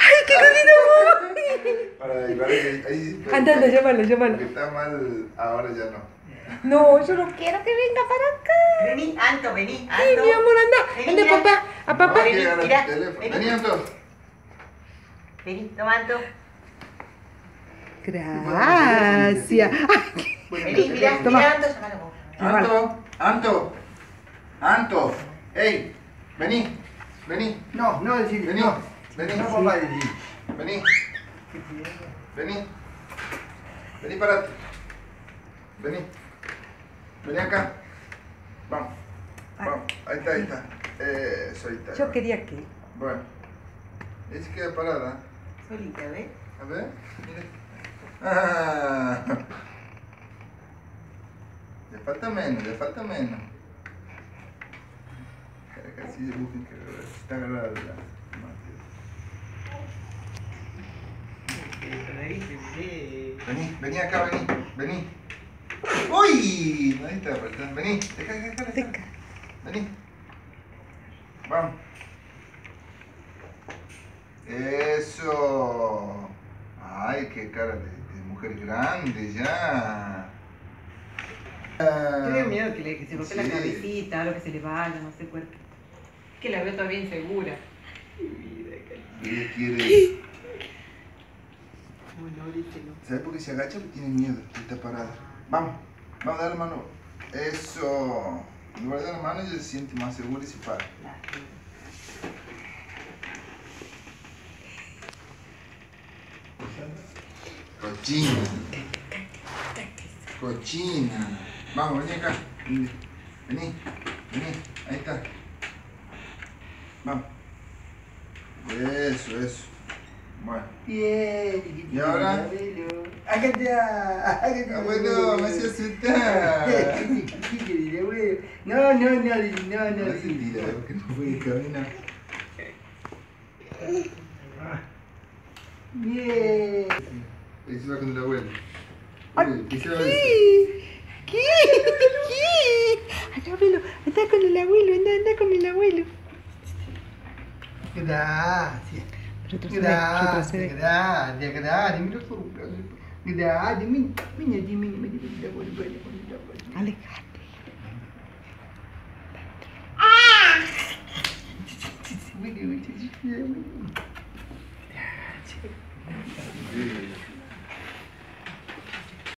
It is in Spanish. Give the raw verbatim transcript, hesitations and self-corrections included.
¡Ay, qué cosita! Para igual ahí, ahí Anda, anda, llámalo, llámalo. porque está mal, ahora ya no. No, yo no quiero que venga para acá. Vení, Anto, vení, Anto. Sí, mi amor, anda. Vení, Anda, mira. papá. A papá. No, hay que Vení, agarrar el mirá, teléfono. vení. Vení, Anto. Vení, toma, Anto. Gracias. Ay, Vení, mirá, Toma. mirá, Anto, llamalo vos. Anto, Anto, Anto, ey, vení, vení, No, no decir, vení, no. vení, No, papá, decir. vení, vení, vení, parate, vení, vení acá, vamos, vamos, ahí está, ahí está, eso, ahí está. yo quería que. Bueno, ahí se queda parada, Solita, ¿ves? a ver, mire, ah, le falta menos, le falta menos. Casi busquen que está agarrada la Vení, vení acá, vení, vení. ¡Uy! Ahí está, apretando. Vení, deja, deja, deja, deja. Vení. Vamos. Eso. Ay, qué cara de, de mujer grande ya. Tengo miedo que, le, que se golpee Sí. la cabecita, algo que se le vaya, no sé por qué. Que la veo todavía insegura. Ella quiere. No, no, dice no. ¿Sabes por qué se agacha? Porque tiene miedo. Está parada. Vamos, vamos a dar la mano. Eso. En lugar de dar la mano, ella se siente más segura y se para. Cochina. Cochina. Vamos, vení acá. Vení, vení. Ahí está. Vamos. Eso, eso. Bueno. Bien, ¿Y ahora? Acá está. Abuelo, me hace asustar. ¿Qué querés, abuelo? No, no, no, no, no. No se tira, porque no puede caminar. Bien. Ahí se va con el abuelo. Ay, Uy, ¿qué se va a ¿qué? decir? ¿Qué? ¿Qué? Anda, abuelo, anda con el abuelo, anda, anda con el abuelo. Gracias. Retrocede, Gracias, retrocede. gracias, gracias. Mira su brazo. Gracias, mira, mira, mira, mira, mira, mira, mira, mira, mira, mira,